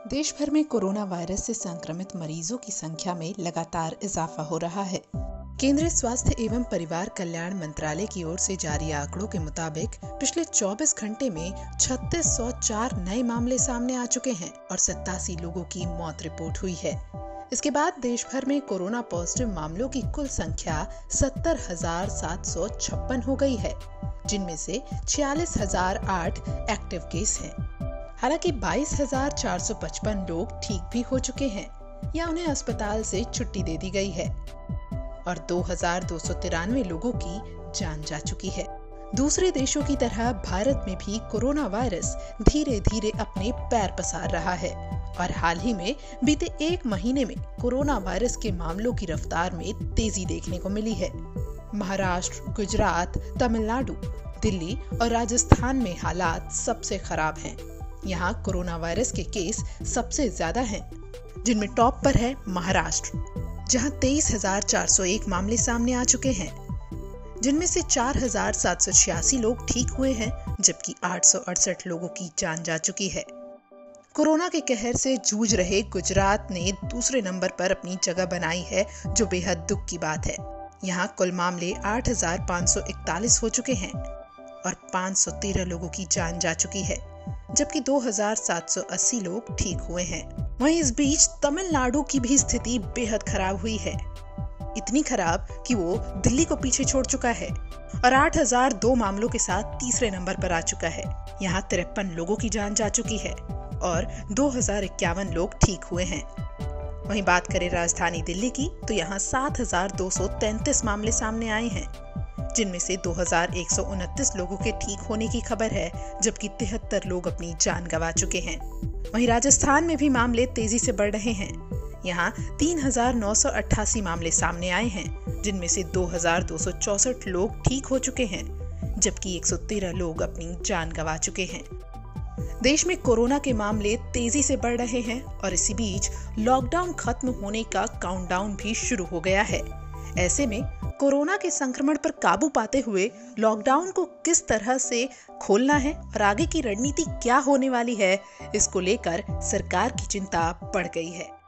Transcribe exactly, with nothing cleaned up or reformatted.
देश भर में कोरोना वायरस से संक्रमित मरीजों की संख्या में लगातार इजाफा हो रहा है। केंद्रीय स्वास्थ्य एवं परिवार कल्याण मंत्रालय की ओर से जारी आंकड़ों के मुताबिक पिछले चौबीस घंटे में छत्तीस सौ चार नए मामले सामने आ चुके हैं और सत्तासी लोगों की मौत रिपोर्ट हुई है। इसके बाद देश भर में कोरोना पॉजिटिव मामलों की कुल संख्या सत्तर हजार सात सौ छप्पन हो गई है, जिनमें से छियालीस हजार आठ एक्टिव केस हैं। हालांकि बाईस हजार चार सौ पचपन लोग ठीक भी हो चुके हैं या उन्हें अस्पताल से छुट्टी दे दी गई है और दो हजार दो सौ तिरानवे लोगों की जान जा चुकी है। दूसरे देशों की तरह भारत में भी कोरोना वायरस धीरे धीरे अपने पैर पसार रहा है और हाल ही में बीते एक महीने में कोरोना वायरस के मामलों की रफ्तार में तेजी देखने को मिली है। महाराष्ट्र, गुजरात, तमिलनाडु, दिल्ली और राजस्थान में हालात सबसे खराब हैं। यहाँ कोरोना वायरस के केस सबसे ज्यादा हैं, जिनमें टॉप पर है महाराष्ट्र, जहाँ तेईस हजार चार सौ एक मामले सामने आ चुके हैं, जिनमें से चार हजार सात सौ छियासी लोग ठीक हुए हैं, जबकि आठ सौ अड़सठ लोगों की जान जा चुकी है। कोरोना के कहर से जूझ रहे गुजरात ने दूसरे नंबर पर अपनी जगह बनाई है, जो बेहद दुख की बात है। यहाँ कुल मामले आठ हजार पाँच सौ इकतालीस हो चुके हैं और पाँच सौ तेरह लोगों की जान जा चुकी है, जबकि दो हजार सात सौ अस्सी लोग ठीक हुए हैं। वहीं इस बीच तमिलनाडु की भी स्थिति बेहद खराब हुई है, इतनी खराब कि वो दिल्ली को पीछे छोड़ चुका है और आठ हजार दो मामलों के साथ तीसरे नंबर पर आ चुका है। यहाँ तिरपन लोगों की जान जा चुकी है और दो हजार इक्यावन लोग ठीक हुए हैं। वहीं बात करें राजधानी दिल्ली की, तो यहाँ सात हजार दो सौ तैंतीस मामले सामने आए हैं, जिनमें से दो हजार एक सौ उनतीस लोगों के ठीक होने की खबर है, जबकि तिहत्तर लोग अपनी जान गंवा चुके हैं। वहीं राजस्थान में भी मामले तेजी से बढ़ रहे हैं। यहाँ तीन हजार नौ सौ अट्ठासी मामले सामने आए हैं, जिनमें से दो हजार दो सौ चौसठ लोग ठीक हो चुके हैं, जबकि एक सौ तेरह लोग अपनी जान गंवा चुके हैं। देश में कोरोना के मामले तेजी से बढ़ रहे हैं और इसी बीच लॉकडाउन खत्म होने का काउंटडाउन भी शुरू हो गया है। ऐसे में कोरोना के संक्रमण पर काबू पाते हुए लॉकडाउन को किस तरह से खोलना है और आगे की रणनीति क्या होने वाली है, इसको लेकर सरकार की चिंता बढ़ गई है।